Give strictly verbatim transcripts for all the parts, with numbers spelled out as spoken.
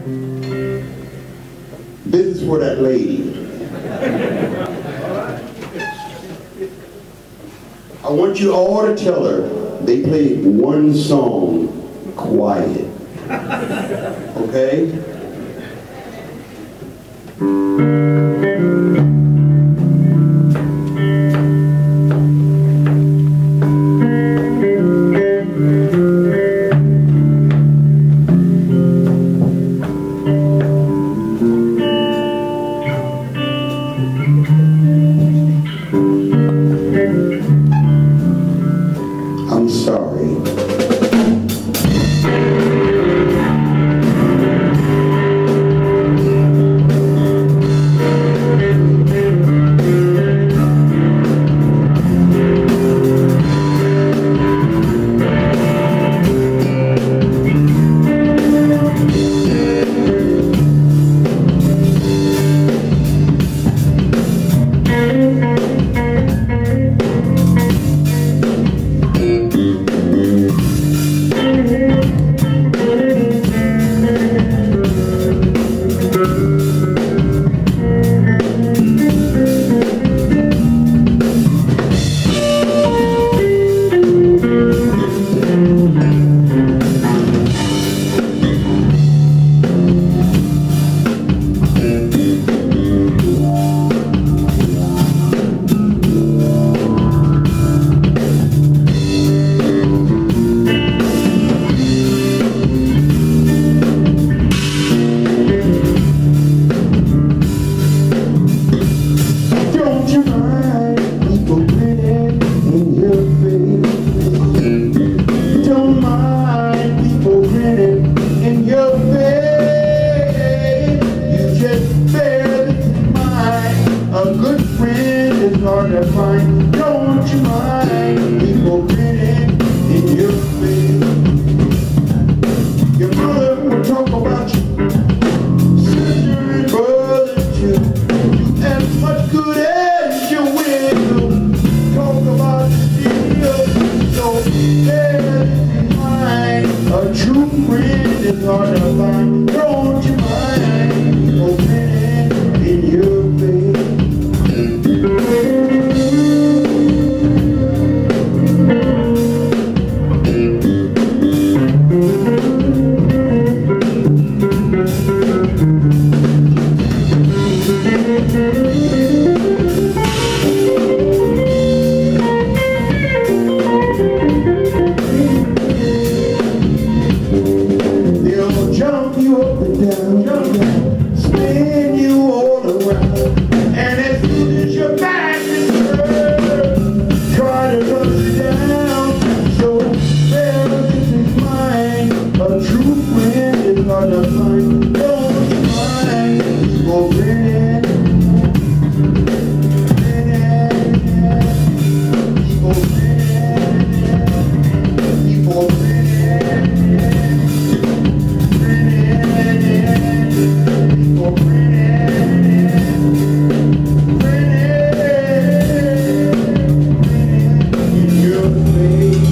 This is for that lady. I want you all to tell her they played one song quiet. Okay? I'm sorry. Hard to find. Don't you mind people grinning in your face? Your mother will talk about you, sister and brother too. You as much good as you will. Talk about the deal. So bear in mind, a true friend is hard to find. Don't you mind people grinning in your face? They'll jump you up and down, spin you all around, and as soon as your back is turned, try to run you down. So bear this in mind, a true friend is hard to find. Don't you mind people grinning, grinning, people grinning, people grinning, grinning, people grinning, grinning in your face.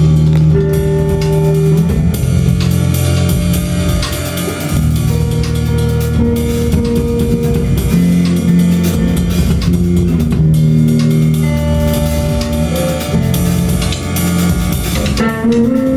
Thank you.